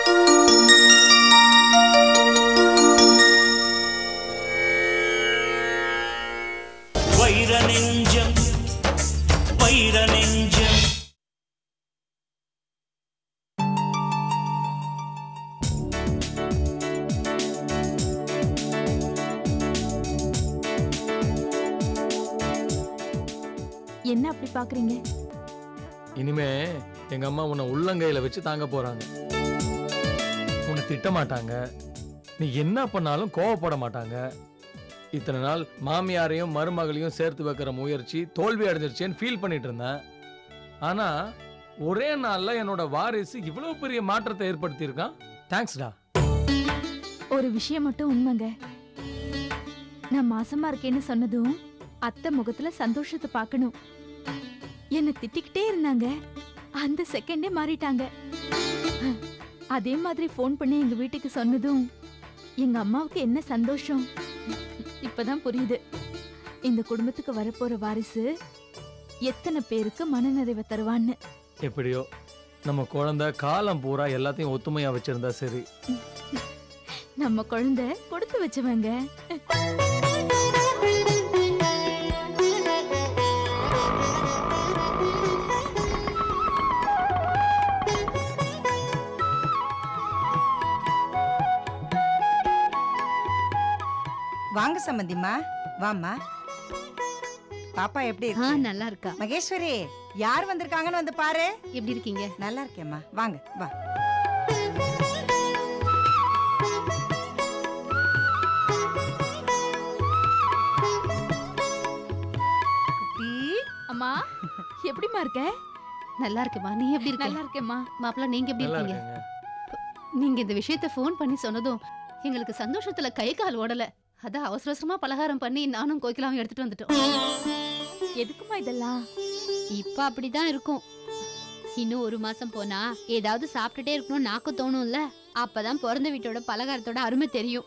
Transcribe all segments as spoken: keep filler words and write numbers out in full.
வைர நெஞ்சம் வைர நெஞ்சம் என்ன அப்படி பாக்குறீங்க? இனிமே எங்க அம்மா உன்னை உள்ளங்கையில வச்சு தாங்க போறாங்க. உன்னை திட்ட மாட்டாங்க, நீ என்ன பண்ணாலும் கோவப்பட மாட்டாங்க. இத்தனை நாள் மாமியாரையும் மருமகளையும் சேர்த்து வைக்கிற முயற்சி தோல்வி அடைஞ்சிருச்சேன்னு ஃபீல் பண்ணிட்டு இருந்தேன். ஆனா ஒரே நாள்ல என்னோட வாரிசு இவ்வளவு பெரிய மாற்றத்தை ஏற்படுத்தி இருக்கான். தேங்க்ஸ்டா. ஒரு விஷயம் மட்டும் உண்மைங்க, நான் மாசமா இருக்கேன்னு சொன்னதும் அத்தை முகத்துல சந்தோஷத்தை பார்க்கணும். என்ன திட்டிக்கிட்டே இருந்தாங்க, அந்த செகண்டே மாறிட்டாங்க. அதே மாதிரி போன் பண்ணி எங்க வீட்டுக்கு சொன்னதும் எங்க அம்மாவுக்கு என்ன சந்தோஷம் இப்பதான் புரியுது. இந்த குடும்பத்துக்கு வரப்போற வாரிசு எத்தனை பேருக்கு மனநிறைவை தருவான்னு. எப்படியோ நம்ம குழந்தை காலம் பூரா எல்லாத்தையும் ஒத்துமையா வச்சிருந்தா சரி. நம்ம குழந்தை கொடுத்து வச்சவங்க. வாங்க சம்பந்திமா, வாமா. பாப்பா எப்படி இருக்கு? நல்லா இருக்கா. மகேஸ்வரி, யார் வந்திருக்காங்கன்னு வந்து பாரு. எப்படி இருக்கீங்க? நல்லா இருக்கேம்மா, வாங்க வா. குட்டி அம்மா, எப்படிமா இருக்க? நல்லா இருக்கேம்மா, நீ எப்படி இருக்க? நல்லா இருக்கேம்மா. மாப்பிள்ள நீங்க எப்படி நல்லா இருக்கீங்க? இருக்குங்க. நீங்க இந்த விஷயத்தை ஃபோன் பண்ணி சொன்னதும் எங்களுக்கு சந்தோஷத்துல கை கால் ஓடல. அதான் அவசர அவசரமா பலகாரம் பண்ணி நானும் கோகிலாவும் எடுத்துட்டு வந்துட்டோம். எதுக்குமா இதெல்லாம்? இப்ப அப்படிதான் இருக்கும். இன்னும் ஒரு மாசம் போனா ஏதாவது சாப்பிட்டுட்டே இருக்கணும் நாக்கு தோணும்ல. அப்பதான் பிறந்த வீட்டோட பலகாரத்தோட அருமை தெரியும்.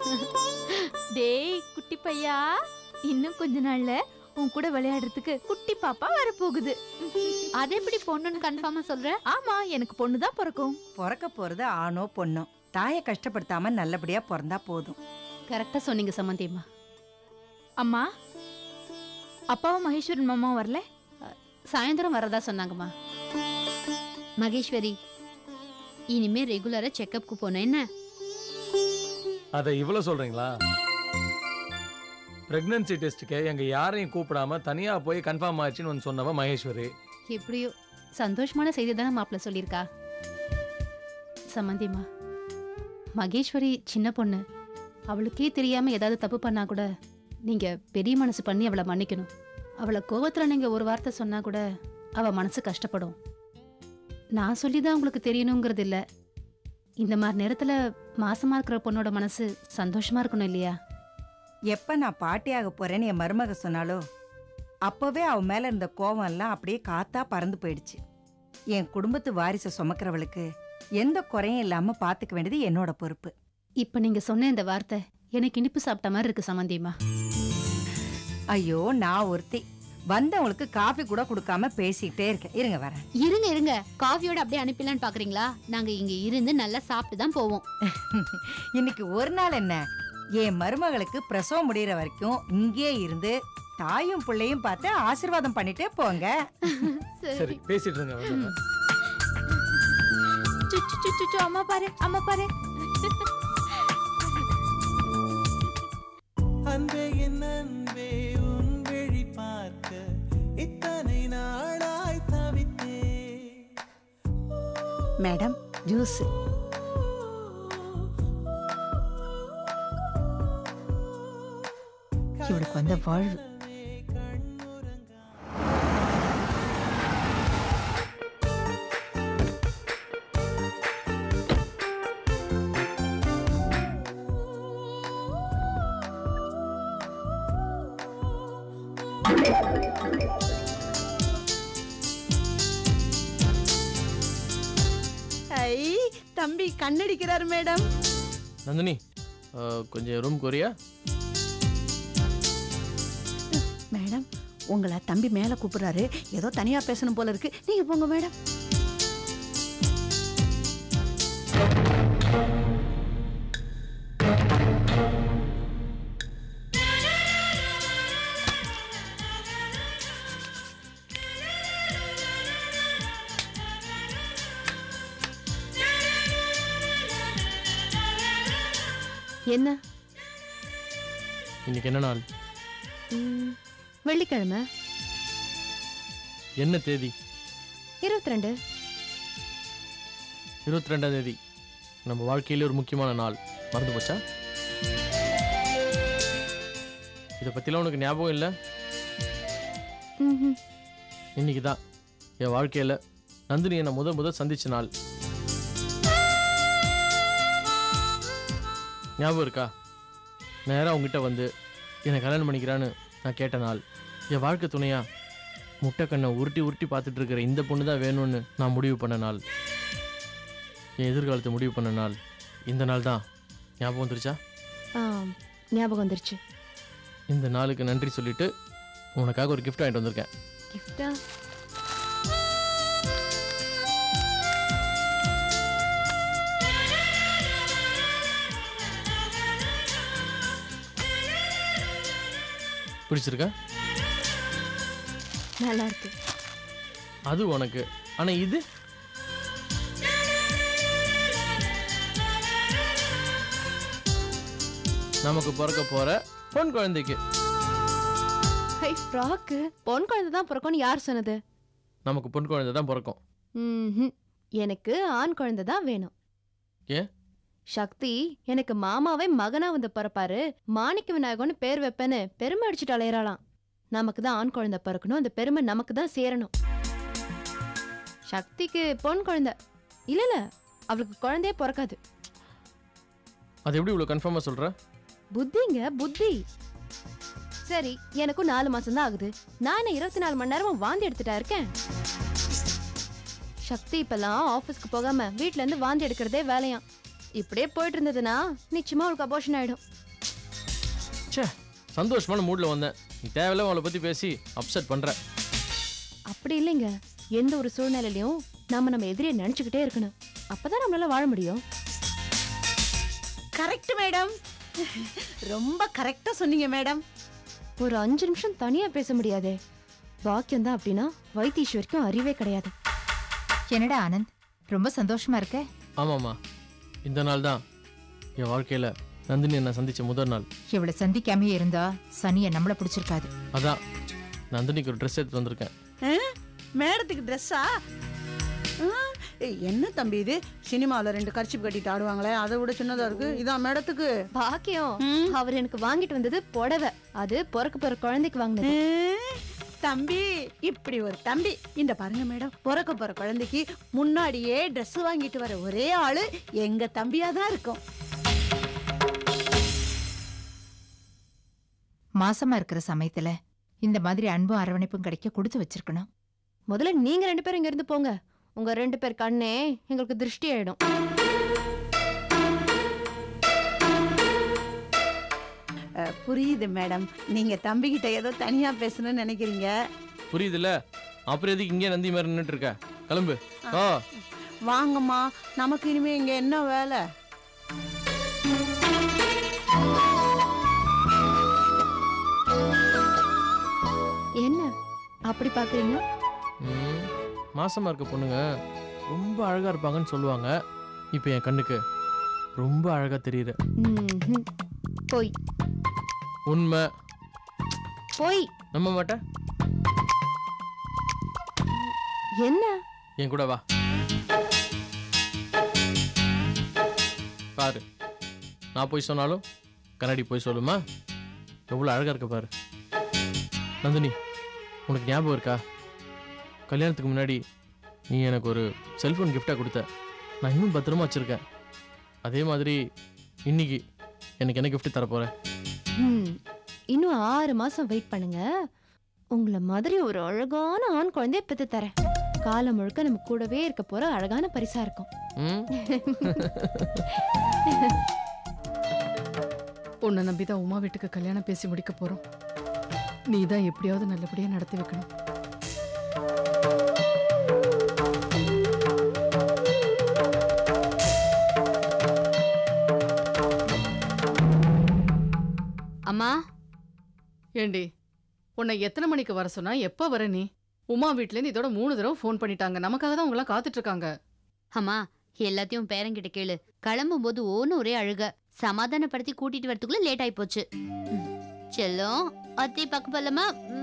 டேய் குட்டி பையா, இன்னும் கொஞ்ச நாள்ல உன் கூட விளையாடுறதுக்கு குட்டி பாப்பா வரப்போகுது. அது எப்படி பொண்ணுன்னு கன்ஃபார்மா சொல்ற? ஆமா, எனக்கு பொண்ணுதான் பிறக்கும். பிறக்க போறது ஆணோ பொண்ணோ, தாயை கஷ்டப்படுத்தாம நல்லபடியா பிறந்தா போதும். கரெக்டா சொன்னீங்க சம்பந்தியம்மா. அம்மா, அப்பாவும் மகேஸ்வரன் மாமாவும் வரல? சாயந்தரம் வரதா சொன்னாங்கம்மா. மகேஸ்வரி, இனிமே ரெகுலரா செக்கப்க்கு போன என்ன? அதை இவ்வளவு சொல்றீங்களா? பிரெக்னன்சி டெஸ்ட்டுக்கு எங்க யாரையும் கூப்பிடாம தனியா போய் கன்ஃபார்ம் ஆச்சுன்னு வந்து சொன்னவ மகேஸ்வரி. எப்படியோ சந்தோஷமான செய்தி தானே மாப்பிள்ள சொல்லியிருக்கா. சம்பந்தியம்மா, மகேஸ்வரி சின்ன பொண்ணு, அவளுக்கே தெரியாம ஏதாவது தப்பு பண்ணா கூட நீங்க பெரிய மனசு பண்ணி அவளை மன்னிக்கணும். அவளை கோவத்துல நீங்க ஒரு வார்த்தை சொன்னா கூட அவ மனசு கஷ்டப்படும். நான் சொல்லிதான் உங்களுக்கு தெரியணுங்கிறது இல்ல. இந்த மாதிரி நேரத்துல மாசமா இருக்கிற பொண்ணோட மனசு சந்தோஷமா இருக்கணும் இல்லையா? எப்ப நான் பாட்டியாக போறேன்னு என் மருமக சொன்னாலோ அப்பவே அவ மேல இருந்த கோவம் எல்லாம் அப்படியே காத்தா பறந்து போயிடுச்சு. என் குடும்பத்து வாரிசை சுமக்கிறவளுக்கு எந்த குறையும் இல்லாம பாத்துக்க வேண்டியது என்னோட பொறுப்பு. இப்ப நீங்க சொன்ன இந்த வார்த்தை எனக்கு இனிப்பு சாப்பிட்ட மாதிரி இருக்கு சம்பந்தியம்மா. ஐயோ, நான் ஒருத்தி வந்தவங்களுக்கு காஃபி கூட கொடுக்காம பேசிக்கிட்டே இருக்கேன். இருங்க வரேன். இருங்க இருங்க, காஃபியோட அப்படியே அனுப்பிடலான்னு பாக்குறீங்களா? நாங்க இங்க இருந்து நல்லா சாப்பிட்டு தான் போவோம். இன்னைக்கு ஒரு நாள் என்ன, என் மருமகளுக்கு பிரசவம் முடிகிற வரைக்கும் இங்கே இருந்து தாயும் பிள்ளையும் பார்த்து ஆசீர்வாதம் பண்ணிட்டே போங்க. சரி, பேசிட்டு இருங்க. சுச்சு சுச்சு சுச்சு, அம்மா பாரு, அம்மா பாரு. அன்பே என் அன்பே, உன் விழி பார்க்க இத்தனை நாளாய் தவித்தே. Madam, juice. இவளுக்கு வந்த வாழ்வு. ஐ, தம்பி கண்ணடிக்கிறார் மேடம். நந்தினி, கொஞ்சம் ரூம் கோரியா? மேடம், உங்களை தம்பி மேல கூப்பிடுறாரு, ஏதோ தனியா பேசணும் போல இருக்கு, நீங்க போங்க மேடம். என்ன? இன்னைக்கு என்ன நாள்? ம், வெள்ளிக்கிழமை. என்ன தேதி? இருபத்தி ரெண்டு. இருபத்தி ரெண்டாம் தேதி நம்ம வாழ்க்கையிலே ஒரு முக்கியமான நாள். மறந்து போச்சா? இதை பற்றிலாம் உனக்கு ஞாபகம் இல்லை? ம்ஹும். இன்னைக்கு தான் என் வாழ்க்கையில் நந்தினி என்னை முத முதல் சந்திச்ச நாள். ஞாபகம் இருக்கா? நேராக உங்ககிட்ட வந்து என்னை கல்யாணம் பண்ணிக்கிறான்னு நான் கேட்ட நாள். என் வாழ்க்கை துணையா முட்டைக்கண்ணை உருட்டி உருட்டி பார்த்துட்டு இருக்கிற இந்த பொண்ணு தான் வேணும்னு நான் முடிவு பண்ண நாள். என் எதிர்காலத்தை முடிவு பண்ண நாள். இந்த நாள் தான். ஞாபகம் வந்துருச்சா? ஆ, ஞாபகம் வந்துருச்சு. இந்த நாளுக்கு நன்றி சொல்லிட்டு உனக்காக ஒரு கிஃப்ட் வாங்கிட்டு வந்திருக்கேன். கிஃப்டா? பிடிச்சிருக்கா? நல்லா இருக்கு. அது உனக்கு. ஆனா இது நமக்கு பிறக்க போற பொன் குழந்தைக்கு. Hi, frock. பொன் குழந்தை தான் பிறக்கும்னு யார் சொன்னது? நமக்கு பொன் குழந்தை தான் பிறக்கும். ம்ஹும். எனக்கு ஆண் குழந்தை தான் வேணும். ஏன்? சக்தி எனக்கு மாமாவே மகனா வந்து பிறப்பாரு, மாணிக்க விநாயகம்னு பேர் வைப்பேன்னு பெருமை அடிச்சுட்டு அலையறாளாம். நமக்கு தான் ஆண் குழந்தை பிறக்கணும், அந்த பெருமை நமக்கு தான் சேரணும். சக்திக்கு பொன் குழந்தை இல்ல இல்ல, அவளுக்கு குழந்தையே பிறக்காது. அது எப்படி இவ்வளவு கன்ஃபார்மா சொல்ற? புத்திங்க புத்தி. சரி, எனக்கும் நாலு மாசம் தான் ஆகுது. நான் இருபத்தி நாலு மணி நேரமும் வாந்தி எடுத்துட்டா இருக்கேன். சக்தி இப்பெல்லாம் ஆபீஸ்க்கு போகாம வீட்ல இருந்து வாந்தி எடுக்கிறதே வேலையாம். இப்படியே போயிட்டு இருந்ததுன்னா நிச்சயமா அவளுக்கு அபோஷன் ஆயிடும். ச்சே, சந்தோஷமான மூட்ல வந்தேன். நீ தேவையில்ல அவளை பத்தி பேசி அப்செட் பண்ற. அப்படி இல்லைங்க, எந்த ஒரு சூழ்நிலையிலையும் நாம நம்ம எதிரியை நினைச்சுக்கிட்டே இருக்கணும். அப்பதான் நம்மளால வாழ முடியும். கரெக்ட் மேடம், ரொம்ப கரெக்டா சொன்னீங்க மேடம். ஒரு அஞ்சு நிமிஷம் தனியா பேச முடியாதே. பாக்கியம் தான் அப்படின்னா வைத்தீஸ்வரிக்கும் அறிவே கிடையாது. என்னடா ஆனந்த், ரொம்ப சந்தோஷமா இருக்க? ஆமாம்மா, இந்த நாள் தான் என் வாழ்க்கையில நந்தினி என்ன சந்திச்ச முதல் நாள். இவளை சந்திக்காமே இருந்தா சனியை நம்மள பிடிச்சிருக்காது. அதான் நந்தினிக்கு ஒரு ட்ரெஸ் எடுத்து வந்திருக்கேன். மேடத்துக்கு ட்ரெஸ்ஸா? என்ன தம்பி இது? சினிமாவில் ரெண்டு கர்ச்சிப் கட்டிட்டு ஆடுவாங்களே, அதை விட சின்னதா இருக்கு. இதான் மேடத்துக்கு பாக்கியம். அவர் எனக்கு வாங்கிட்டு வந்தது புடவை. அது பிறக்க போற குழந்தைக்கு வாங்கினது. தம்பி, இப்படி ஒரு தம்பி. இந்த பாருங்க மேடம், பிறக்க போற குழந்தைக்கு முன்னாடியே ட்ரெஸ் வாங்கிட்டு வர ஒரே ஆளு எங்க தம்பியா தான் இருக்கும். மாசமா இருக்கிற சமயத்துல இந்த மாதிரி அன்பும் அரவணைப்பும் கிடைக்க கொடுத்து வச்சிருக்கணும். முதல்ல நீங்க ரெண்டு பேரும் இங்க இருந்து போங்க. உங்க ரெண்டு பேர் கண்ணே எங்களுக்கு திருஷ்டி ஆயிடும். புரியுது மேடம், நீங்க தம்பி கிட்ட ஏதோ தனியா பேசணும்னு நினைக்கிறீங்க. புரியுதுல்ல? அப்புறம் எதுக்கு இங்கே நந்தி மாதிரி நின்றுட்டு இருக்க? கிளம்பு. ஓ வாங்கம்மா, நமக்கு இனிமே இங்க என்ன வேலை? என்ன அப்படி பாக்குறீங்க? ம், மாசமா இருக்க பொண்ணுங்க ரொம்ப அழகா இருப்பாங்கன்னு சொல்லுவாங்க. இப்போ என் கண்ணுக்கு ரொம்ப அழகா தெரியுற. ம்ஹும். போய் உண்மை. போய் நம்ப மாட்டேன். என்ன? என் கூட வா. பாரு, நான் போய் சொன்னாலும் கண்ணாடி போய் சொல்லுமா? எவ்வளோ அழகா இருக்க பாரு. நந்தினி, உனக்கு ஞாபகம் இருக்கா? கல்யாணத்துக்கு முன்னாடி நீ எனக்கு ஒரு செல்ஃபோன் கிஃப்டாக கொடுத்த. நான் இன்னும் பத்திரமா வச்சுருக்கேன். அதே மாதிரி இன்னைக்கு எனக்கு என்ன கிஃப்ட் தரப்போற? ம், இன்னும் ஆறு மாசம் வெயிட் பண்ணுங்க. உங்களை மாதிரி ஒரு அழகான ஆண் குழந்தைய பெற்று தரேன். காலம் முழுக்க நம்ம கூடவே இருக்க போற அழகான பரிசா இருக்கும். ம் உன்னை நம்பிதான் உமா வீட்டுக்கு கல்யாணம் பேசி முடிக்க போறோம். நீ தான் எப்படியாவது நல்லபடியா நடத்தி வைக்கணும். அம்மா, ஏண்டி, உன்னை எத்தனை மணிக்கு வர சொன்னா எப்ப வர நீ? உமா வீட்ல இருந்து இதோட மூணு தடவை ஃபோன் பண்ணிட்டாங்க. நமக்காக தான் உங்களாம் காத்துட்டு இருக்காங்க. அம்மா எல்லாத்தையும் பேரங்கிட்ட கேளு. கிளம்பும் போது ஓன்னு ஒரே அழுக. சமாதானப்படுத்தி கூட்டிட்டு வரதுக்குள்ள லேட் ஆயி போச்சு. செல்லம் அத்தை பக்கம் போலமா.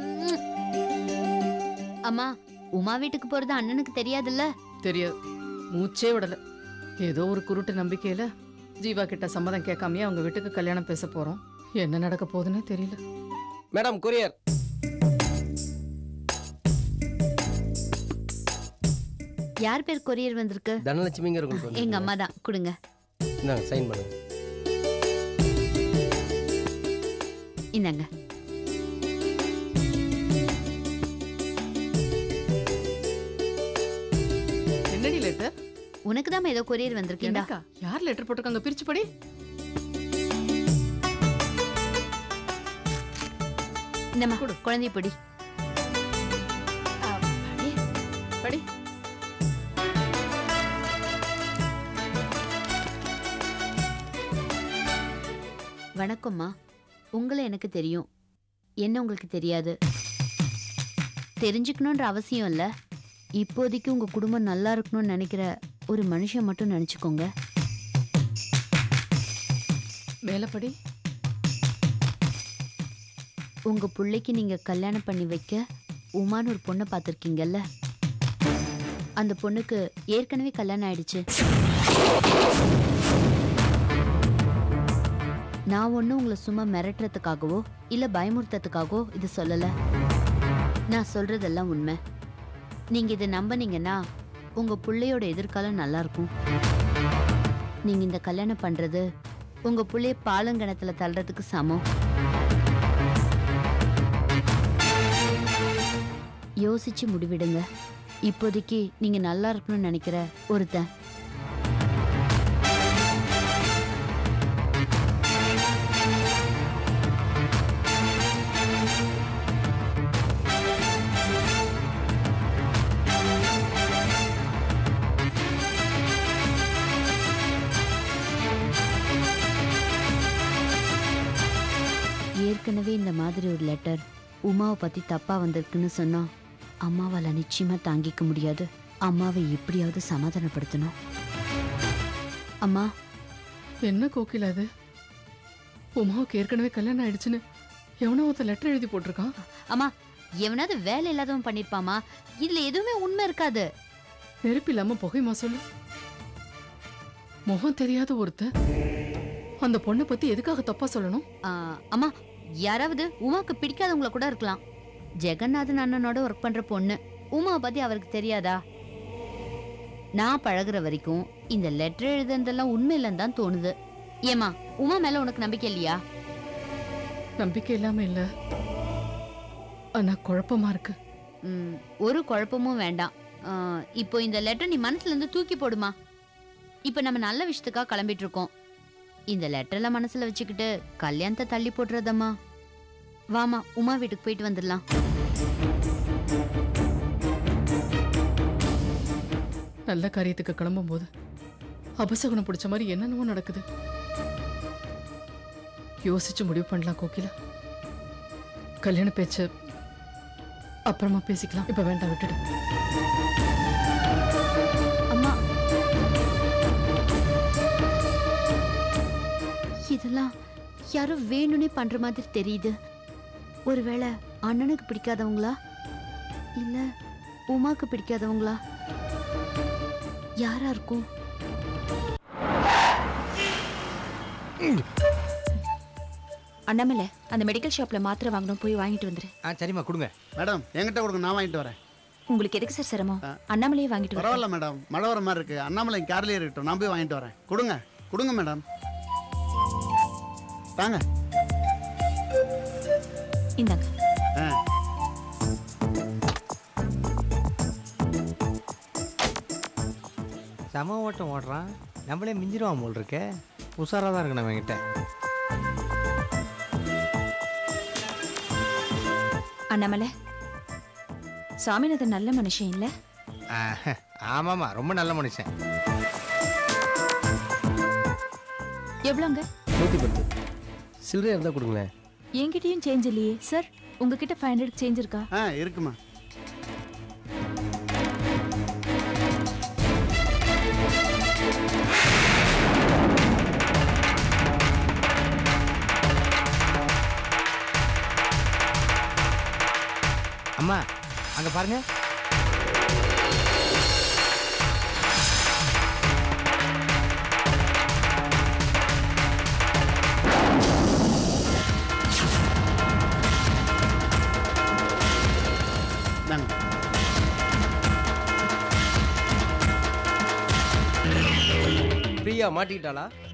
அம்மா உமா வீட்டுக்கு போறது அண்ணனுக்கு தெரியாதுல்ல? தெரியாது, மூச்சே விடல. ஏதோ ஒரு குருட்டு நம்பிக்கையில ஜீவா கிட்ட சம்மதம் கேட்காமயே அவங்க வீட்டுக்கு கல்யாணம் பேச போறோம். என்ன நடக்க போகுதுன்னே தெரியல. Madam courier. யார் பேர் கொரியர் வந்திருக்கு? தனலட்சுமிங்க. எங்க அம்மா தான். கொடுங்க. இந்தாங்க சைன் பண்ணுங்க. இந்தாங்க. என்னடி லெட்டர்? உனக்கு தான் ஏதோ கொரியர் வந்திருக்கீங்க. யார் லெட்டர் போட்டிருக்காங்க? பிரிச்சு படி. இந்தம்மா குழந்தை படி. படி. வணக்கம்மா. உங்களை எனக்கு தெரியும், என்ன உங்களுக்கு தெரியாது. தெரிஞ்சுக்கணுன்ற அவசியம் இல்லை. இப்போதைக்கு உங்க குடும்பம் நல்லா இருக்கணும்னு நினைக்கிற ஒரு மனுஷன் மட்டும் நினைச்சுக்கோங்க. மேலப்படி. உங்க பிள்ளைக்கு நீங்க கல்யாணம் பண்ணி வைக்க உமான்னு ஒரு பொண்ணை பார்த்துருக்கீங்கல்ல, அந்த பொண்ணுக்கு ஏற்கனவே கல்யாணம் ஆயிடுச்சு. நான் ஒன்றும் உங்களை சும்மா மிரட்டுறதுக்காகவோ இல்லை பயமுறுத்துறதுக்காகவோ இது சொல்லலை. நான் சொல்றதெல்லாம் உண்மை. நீங்க இதை நம்பினீங்கன்னா உங்க பிள்ளையோட எதிர்காலம் நல்லா இருக்கும். நீங்க இந்த கல்யாணம் பண்றது உங்க பிள்ளைய பாலங்கணத்துல தள்ளுறதுக்கு சமம். யோசிச்சு முடிவிடுங்க. இப்போதைக்கு நீங்க நல்லா இருக்கணும்னு நினைக்கிற ஒருத்தன். ஏற்கனவே இந்த மாதிரி ஒரு லெட்டர் உமாவை பத்தி தப்பா வந்திருக்குன்னு சொன்னா அம்மாவால நிச்சயமா தாங்கிக்க முடியாது. அம்மாவை எப்படியாவது சமாதானப்படுத்தணும். அம்மா. என்ன கோகிலா அது? உமாவுக்கு ஏற்கனவே கல்யாணம் ஆயிடுச்சுன்னு எவனோ ஒருத்த லெட்டர் எழுதி போட்டிருக்கான். அம்மா, எவனாவது வேலை இல்லாதவன் பண்ணிருப்பாமா. இதுல எதுவுமே உண்மை இருக்காது. நெருப்பு இல்லாம புகைமா சொல்லு. முகம் தெரியாத ஒருத்த அந்த பொண்ணை பத்தி எதுக்காக தப்பா சொல்லணும்? அம்மா, யாராவது உமாவுக்கு பிடிக்காதவங்கள கூட இருக்கலாம். ஜெகநாதன் அண்ணனோட ஒர்க் பண்ற பொண்ணு உமாவை பத்தி அவருக்கு தெரியாதா? நான் பழகுற வரைக்கும் இந்த லெட்டர் எழுதுனதெல்லாம் உண்மை இல்லைன்னு தான் தோணுது. ஏமா, உமா மேல உனக்கு நம்பிக்கை இல்லையா? நம்பிக்கை இல்லாம இல்ல, ஆனா குழப்பமா இருக்கு. ஒரு குழப்பமும் வேண்டாம். இப்போ இந்த லெட்டர் நீ மனசுல இருந்து தூக்கி போடுமா. இப்ப நம்ம நல்ல விஷயத்துக்காக கிளம்பிட்டு இருக்கோம். இந்த லெட்டர்ல மனசுல வச்சுக்கிட்டு கல்யாணத்தை தள்ளி போடுறதம்மா. வாமா, உமா வீட்டுக்கு போயிட்டு வந்துடலாம். நல்ல காரியத்துக்கு கிளம்பும் போது அபசகுணம் பிடிச்ச மாதிரி என்னென்னவோ நடக்குது. யோசிச்சு முடிவு பண்ணலாம் கோகிலா. கல்யாண பேச்சு அப்புறமா பேசிக்கலாம். இப்ப வேண்டாம், விட்டுடு. அம்மா, இதெல்லாம் யாரும் வேணும்னே பண்ற மாதிரி தெரியுது. ஒருவேளை அண்ணனுக்கு பிடிக்காதவங்களா இல்ல உமாக்கு பிடிக்காதவங்களா? யாரா இருக்கும்? அண்ணாமலை, அந்த மெடிக்கல் ஷாப்ல மாத்திரை வாங்கணும், போய் வாங்கிட்டு வந்துரு. ஆ சரிம்மா, கொடுங்க. மேடம் என்கிட்ட கொடுங்க, நான் வாங்கிட்டு வரேன். உங்களுக்கு எதுக்கு சார் சிரமம்? அண்ணாமலையே வாங்கிட்டு வரேன். பரவாயில்ல மேடம், மழை வர மாதிரி இருக்கு. அண்ணாமலை கார்லயே இருக்கட்டும், நான் போய் வாங்கிட்டு வரேன். கொடுங்க கொடுங்க மேடம், தாங்க. இந்தாங்க. சம ஓட்டம் ஓடுறான், நம்மளே மிஞ்சிடுவான் போல் இருக்க. உஷாராக தான் இருக்கு நம்ம கிட்ட. அண்ணாமலை, சாமிநாதன் நல்ல மனுஷன் இல்ல? ஆமாமா, ரொம்ப நல்ல மனுஷன். எவ்வளோங்க? நூற்றி பத்து. சில்லறை இருந்தால் கொடுங்களேன். என்கிட்டயும் சேஞ்ச் இல்லையே சார். உங்ககிட்ட ஃபைவ் ஹண்ட்ரட் சேஞ்ச் இருக்கா? ஆ இருக்குமா. அங்க பாருங்க. பிரியா மாட்டிக்கிட்டாளா?